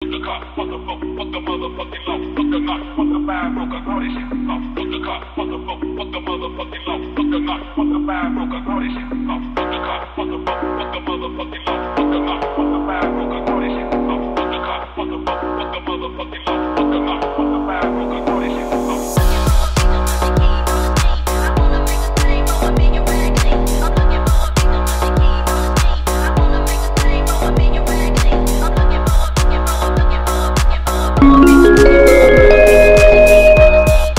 the car, fuck the boat, fuck the motherfucking law, fuck the knot, fuck the fire broke, I call this shit off. Fuck the car, fuck the boat, fuck the motherfucking law, fuck the knot, fuck the fire broke, I call this shit off. Fuck the car, fuck the boat, fuck the motherfucking law, fuck the knot, fuck the fire broke, I call this shit off. Fuck the car, fuck the boat, fuck the motherfucking law, fuck the knot.